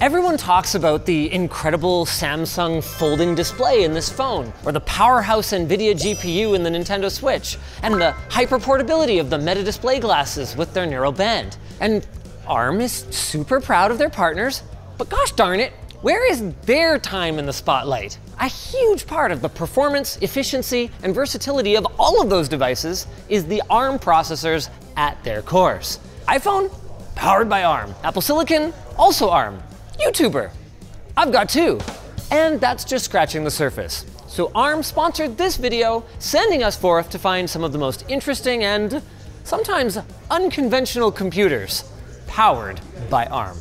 Everyone talks about the incredible Samsung folding display in this phone, or the powerhouse NVIDIA GPU in the Nintendo Switch, and the hyper-portability of the Meta display glasses with their narrow band. And ARM is super proud of their partners, but gosh darn it, where is their time in the spotlight? A huge part of the performance, efficiency, and versatility of all of those devices is the ARM processors at their cores. iPhone, powered by ARM. Apple Silicon, also ARM. YouTuber, I've got two. And that's just scratching the surface. So ARM sponsored this video, sending us forth to find some of the most interesting and sometimes unconventional computers powered by ARM.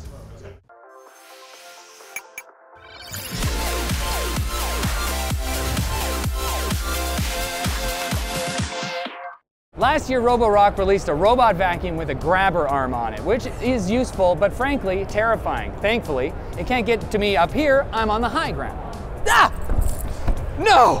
Last year, Roborock released a robot vacuum with a grabber arm on it, which is useful, but frankly, terrifying. Thankfully, it can't get to me up here, I'm on the high ground. Ah! No!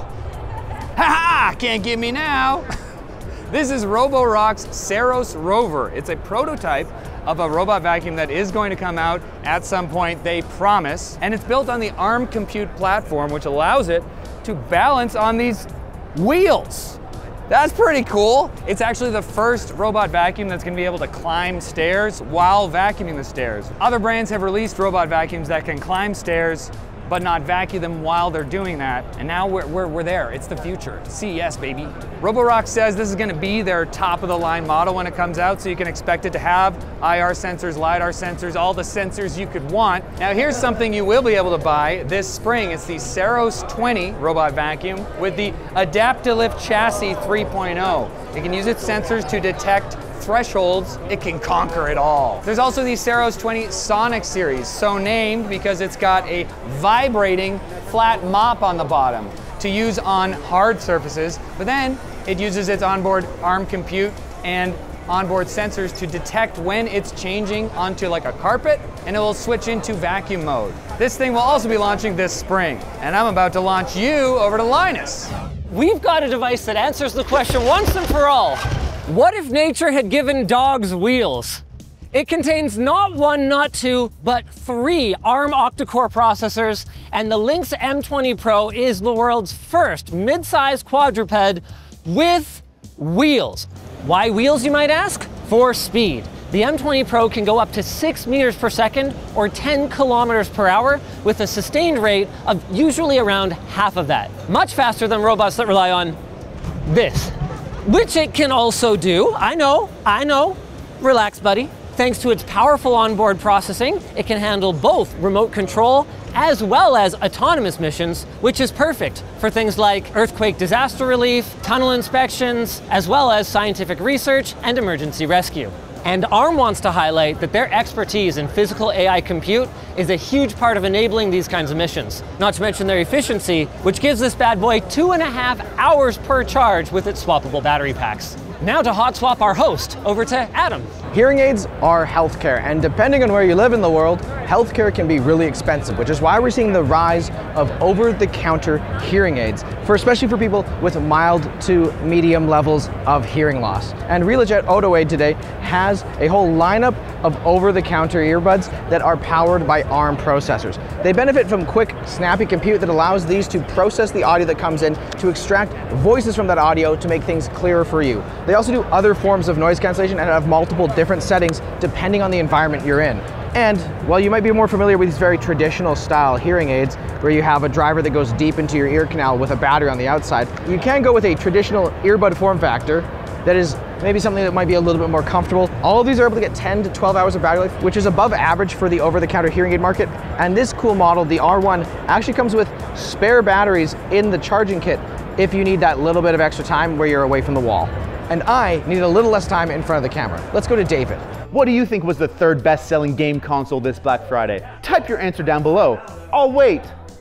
Ha-ha! Can't get me now! This is Roborock's Saros Rover. It's a prototype of a robot vacuum that is going to come out at some point, they promise. And it's built on the ARM compute platform, which allows it to balance on these wheels. That's pretty cool. It's actually the first robot vacuum that's gonna be able to climb stairs while vacuuming the stairs. Other brands have released robot vacuums that can climb stairs but not vacuum them while they're doing that. And now we're there. It's the future. CES, baby. Roborock says this is gonna be their top of the line model when it comes out, so you can expect it to have IR sensors, LiDAR sensors, all the sensors you could want. Now here's something you will be able to buy this spring. It's the Saros 20 robot vacuum with the Adaptilift Chassis 3.0. It can use its sensors to detect thresholds, it can conquer it all. There's also the Saros 20 Sonic series, so named because it's got a vibrating flat mop on the bottom to use on hard surfaces, but then it uses its onboard ARM compute and onboard sensors to detect when it's changing onto like a carpet, and it will switch into vacuum mode. This thing will also be launching this spring, and I'm about to launch you over to Linus. We've got a device that answers the question once and for all. What if nature had given dogs wheels? It contains not one, not two, but three ARM octa-core processors, and the LYNX M20 Pro is the world's first mid-sized quadruped with wheels. Why wheels, you might ask? For speed. The M20 Pro can go up to 6 meters per second or 10 kilometers per hour with a sustained rate of usually around half of that. Much faster than robots that rely on this. Which it can also do, I know, relax buddy. Thanks to its powerful onboard processing, it can handle both remote control as well as autonomous missions, which is perfect for things like earthquake disaster relief, tunnel inspections, as well as scientific research and emergency rescue. And ARM wants to highlight that their expertise in physical AI compute is a huge part of enabling these kinds of missions, not to mention their efficiency, which gives this bad boy 2.5 hours per charge with its swappable battery packs. Now to hot swap our host over to Adam. Hearing aids are healthcare, and depending on where you live in the world, healthcare can be really expensive, which is why we're seeing the rise of over-the-counter hearing aids, especially for people with mild to medium levels of hearing loss. And RealaJet Otoadd today has a whole lineup of over-the-counter earbuds that are powered by ARM processors. They benefit from quick, snappy compute that allows these to process the audio that comes in to extract voices from that audio to make things clearer for you. They also do other forms of noise cancellation and have multiple different settings depending on the environment you're in. And while you might be more familiar with these very traditional style hearing aids where you have a driver that goes deep into your ear canal with a battery on the outside, you can go with a traditional earbud form factor that is maybe something that might be a little bit more comfortable. All of these are able to get 10 to 12 hours of battery life, which is above average for the over-the-counter hearing aid market. And this cool model, the R1, actually comes with spare batteries in the charging kit if you need that little bit of extra time where you're away from the wall. And I need a little less time in front of the camera. Let's go to David. What do you think was the third best-selling game console this Black Friday? Type your answer down below. I'll wait.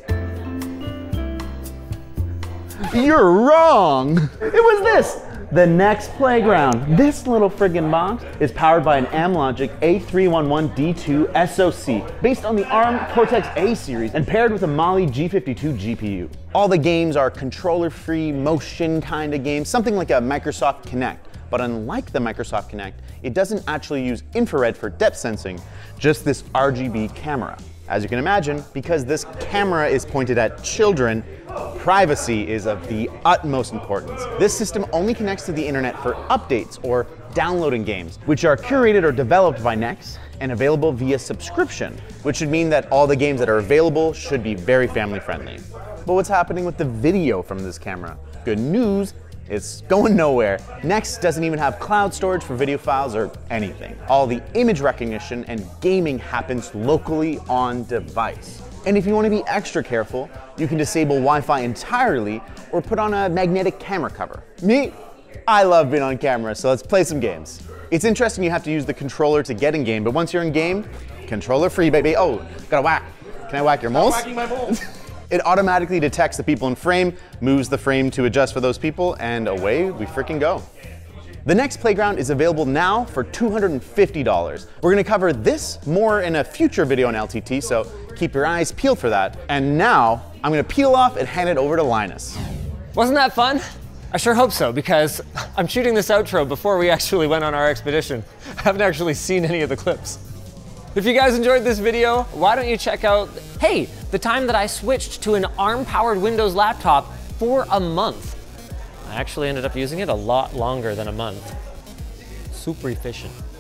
You're wrong. It was this. The NEX Playground. This little friggin' box is powered by an Amlogic A311D2 SoC based on the ARM Cortex-A series and paired with a Mali G52 GPU. All the games are controller-free, motion kind of games, something like a Microsoft Kinect. But unlike the Microsoft Kinect, it doesn't actually use infrared for depth sensing, just this RGB camera. As you can imagine, because this camera is pointed at children, privacy is of the utmost importance. This system only connects to the internet for updates or downloading games, which are curated or developed by NEX and available via subscription, which should mean that all the games that are available should be very family friendly. But what's happening with the video from this camera? Good news, it's going nowhere. NEX doesn't even have cloud storage for video files or anything. All the image recognition and gaming happens locally on device. And if you want to be extra careful, you can disable Wi-Fi entirely or put on a magnetic camera cover. Me, I love being on camera, so let's play some games. It's interesting you have to use the controller to get in game, but once you're in game, controller free, baby. Oh, gotta whack. Can I whack your moles? I'm whacking my moles. It automatically detects the people in frame, moves the frame to adjust for those people, and away we frickin' go. The NEX Playground is available now for $250. We're gonna cover this more in a future video on LTT, so keep your eyes peeled for that. And now, I'm gonna peel off and hand it over to Linus. Wasn't that fun? I sure hope so, because I'm shooting this outro before we actually went on our expedition. I haven't actually seen any of the clips. If you guys enjoyed this video, why don't you check out, hey, the time that I switched to an ARM-powered Windows laptop for a month. I actually ended up using it a lot longer than a month. Super efficient.